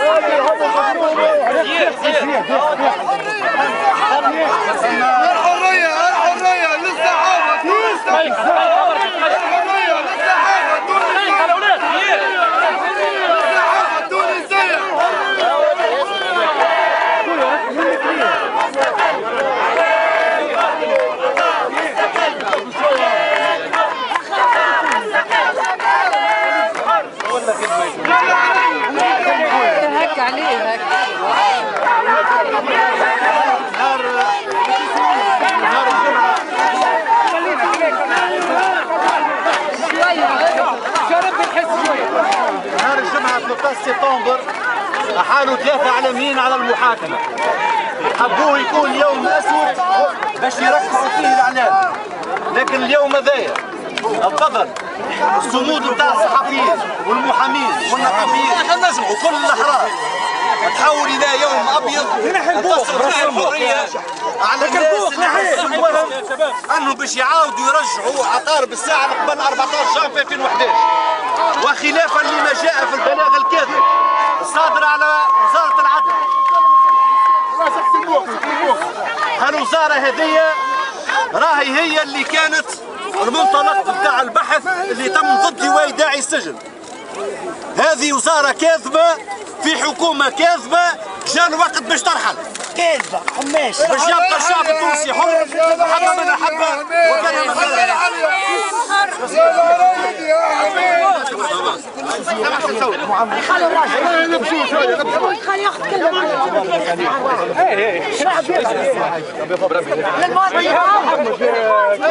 هك عليه هك نهار الجمعة 13 سبتمبر أحالوا 3 إعلاميين على المحاكمة، حبوه يكون يوم أسود باش يركزوا فيه الإعلام، لكن اليوم هذايا القدر الصمود نتاع الصحفيين والمحامين والنقابيين وكل الأحرار تحول إلى يوم أبيض تصل فيه الحرية على الناس اللي حسوا أنهم باش يعاودوا يرجعوا عقارب الساعة اللي قبل 14 جانفي 2011، وخلافا لما جاء في البلاغ الكاذب الصادر على وزارة العدل. هالوزارة هذه راهي هي اللي كانت المنطلق بتاع البحث اللي تم ضد لواء داعي السجن. هذه وزارة كاذبة في حكومة كاذبة، جاء الوقت باش ترحل. كاذبة قماش باش يبقى الشعب التونسي حر حتى من أحب وكان من خلوا الراجل نمشوا شويه خلي ياخذ كلمه